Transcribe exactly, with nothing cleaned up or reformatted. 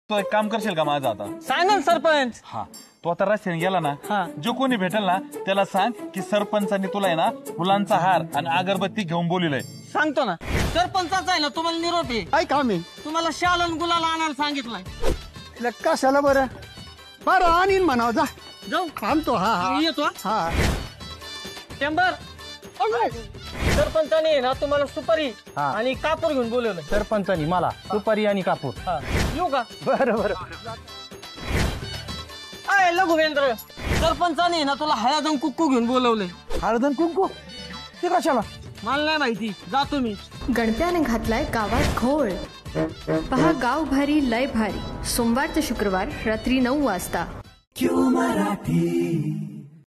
तो एक काम करशील का माझं आता? सांगा ना सरपंच. हा, तो आता रस्त्याने गेला ना, हा. जो कोणी भेटेल ना त्याला सांग की सरपंचांनी तुला आहे ना फुलांचा हार आणि अगरबत्ती घेऊन बोलवलंय. सांगतो ना. सरपंचाचा आहे ना तुम्हाला निरोप आहे. काय काम आहे? तुम्हाला शाल आणि गुलाल आणायला सांगितलंय. तिला कशाला बरं? बरं आणीन म्हणावं, जा जाऊ आणतो. हा हा येतो. हा. चेंबर सरपंचाने ना तुम्हाला सुपारी हा. आणि कापूर घेऊन बोलवलं. सरपंचानी मला सुपारी आणि कापूर. हा. येऊ का? बरं बरं. अय लघुवेंद्र, सरपंचाने ना तुला हळद आणि कुक्कू घेऊन बोलवलंय. हळदन कुंकू ते कशाला? मला नाही माहिती, जातो मी. गणप्याने घातलाय गावात घोळ. पहा गाव भारी लय भारी, सोमवार ते शुक्रवार रात्री नऊ वाजता. क्यों मराठी.